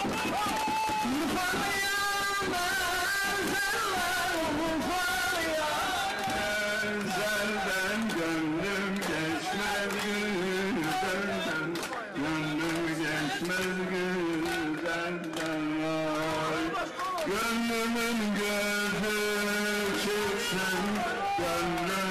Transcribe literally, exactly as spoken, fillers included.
Urfalıyam ben senler Urfalıyam. Güzelden gönlüm geçmez güzelden, gönlüm geçmez güzelden vay. Gönlümün gözü çıksın, gönlüm